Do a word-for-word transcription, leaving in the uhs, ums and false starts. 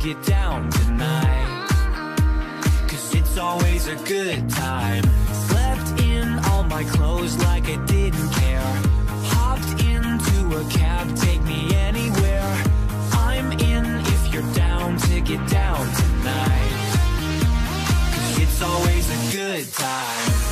get down tonight, 'cause it's always a good time. Slept in all my clothes like I didn't care. Hopped into a cab, take me anywhere. I'm in if you're down to get down tonight, 'cause it's always a good time.